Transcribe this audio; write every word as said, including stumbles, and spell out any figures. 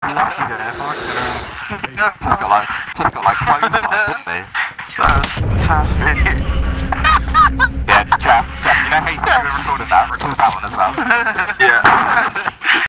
lucky there, fuck it. Just got like, just got like close up, didn't they? That's fantastic. Yeah, Jeff, Jeff, you know how you said we were recording that? Record that one as well. Yeah.